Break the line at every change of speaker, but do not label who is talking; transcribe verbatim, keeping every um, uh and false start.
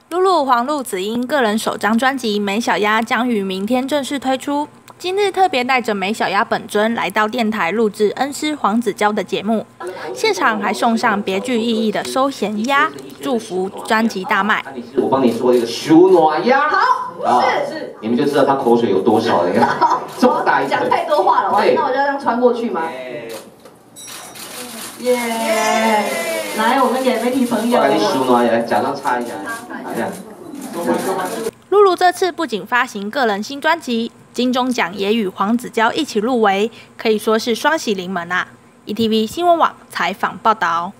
露露黄路子英个人首张专辑《美小鸭》将于明天正式推出。今日特别带着美小鸭本尊来到电台录制恩师黄子佼的节目，现场还送上别具意义的收弦鸭，祝福专辑大卖。
我帮你做一个修暖鸭，
好，是是，
你们就知道他口水有多少了。这么大一
讲太多话了，那我就要这样穿过去吗？耶！来，我们给媒体朋友，
我给你修暖来，假装擦一下，这样。
露露这次不仅发行个人新专辑，金钟奖也与黄子佼一起入围，可以说是双喜临门啊！E T V 新闻网采访报道。